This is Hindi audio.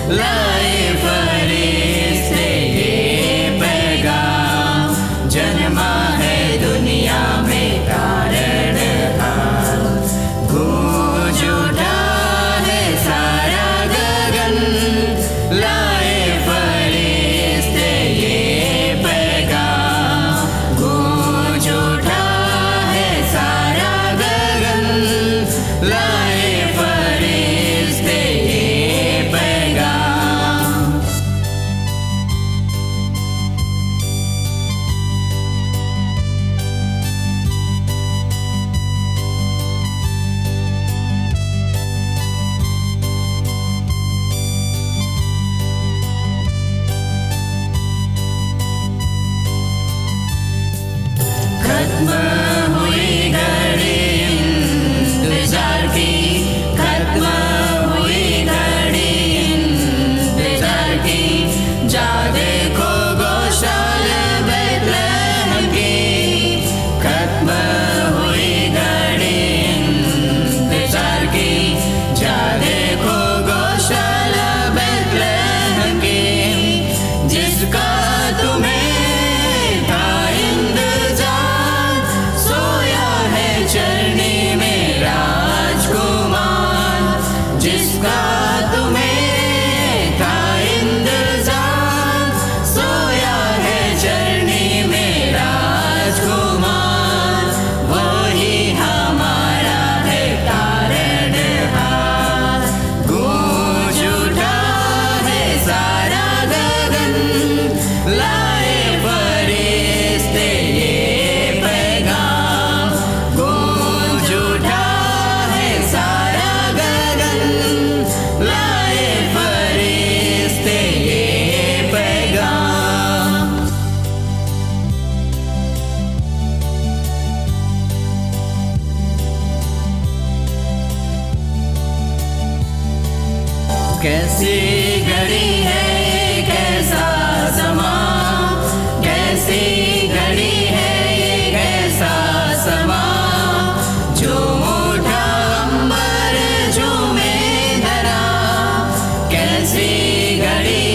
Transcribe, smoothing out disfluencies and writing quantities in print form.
लाए फरिश्ते ये पैगाम, जन्मा है दुनिया में तारणहार। गूंज उठा है सारा गगन, लाए फरिश्ते ये पैगाम, गूंज उठा है सारा गगन, लाए फरिश्ते ये पैगाम। खत्म हुई घड़ी इंतजार की, खत्म हुई घड़ी इंतजार की, जा देखो गौशाला बैतलहम की। खत्म हुई घड़ी इंतजार की, जा देखो गौशाला बैतलहम की, जिसका तुम्हें था इंतजार, सोया है चरनी में राजकुमार, जिसका तुम्हें था इंतजार, सोया है चरनी में राजकुमार, वही हमारा है तारणहार। गूंज उठा है सारा गगन, लाए फरिश्ते ये पैगाम, गूंज उठा है सारा गगन, लाए फरिश्ते ये पैगाम। कैसी घड़ी है ये, कैसा समा, कैसी घड़ी है ये, कैसा समा, झूम उठा अंबर झूमे धरा, कैसी घड़ी